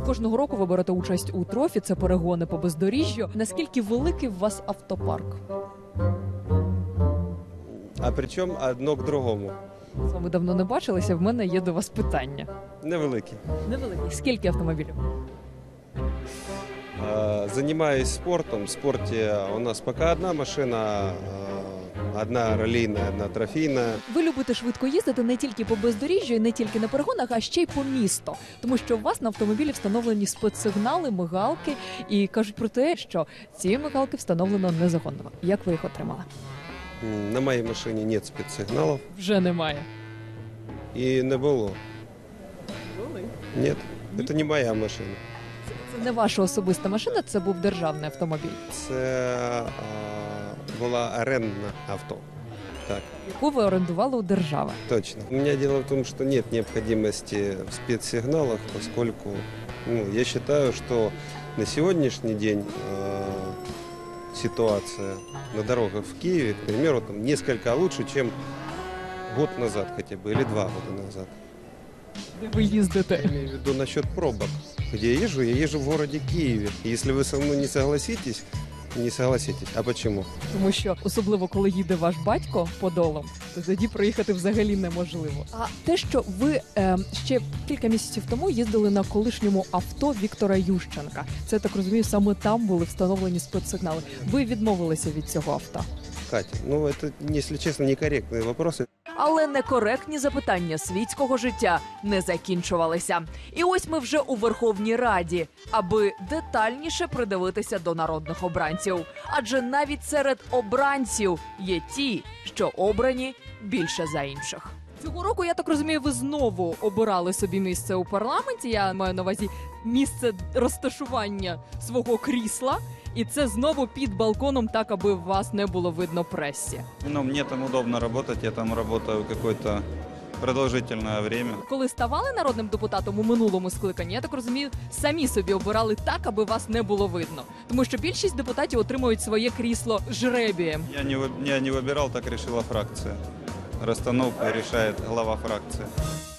Кожного року ви берете участь у трофі, це перегони по бездоріжжю. Наскільки великий у вас автопарк? А причому одно к другому. З вами давно не бачилися, в мене є до вас питання. Невеликі. Невеликий. Скільки автомобілів? Занимаюсь спортом. В спорте у нас пока одна машина, одна раллийная, одна трофейная. Ви любите швидко їздити не тільки по бездоріжжю, і не тільки на перегонах, а ще й по місту. Тому що у вас на автомобілі встановлені спецсигнали, мигалки, і кажуть про те, що ці мигалки встановлено незаконно. Як ви їх отримали? На моей машине нет спецсигналов. Вже немає. И не было. Нет, это не моя машина. Це не ваша особиста машина, це був державний автомобіль, Це була орендна авто. Так, яку ви орендували у держави. точно. У меня дело в том, что нет необходимости в спецсигналах, поскольку я считаю, что на сегодняшний день ситуация на дорогах в Киеве, к примеру, там несколько лучше, чем год назад хотя бы, или 2 года назад. Де ви їздите? Я имею в виду насчет пробок. Где я езжу в городе Киеве. Если вы со мной не согласитесь. А почему? Тому що, особливо коли їде ваш батько подолом, то тоді проїхати взагалі неможливо. А те, що ви ще кілька місяців тому їздили на колишньому авто Віктора Ющенка, це, так розумію, саме там були встановлені спецсигнали. Ви відмовилися від цього авто. Катя, это, если честно, некорректные вопросы. Але некоректні запитання світського життя не закінчувалися. І ось ми вже у Верховній Раді, аби детальніше придивитися до народних обранців. Адже навіть серед обранців є ті, що обрані більше за інших. Цього року, я так розумію, ви знову обирали собі місце у парламенті. Я маю на увазі місце розташування свого крісла. І це знову під балконом, так, аби вас не було видно пресі. Мне там удобно работать, я там работаю какое-то продолжительное время. Коли ставали народним депутатом у минулому скликанні, я так розумію, самі собі обирали так, аби вас не було видно. Тому що більшість депутатів отримують своє крісло жребієм. Я не выбирал, так решила фракция. Расстановку решает глава фракции.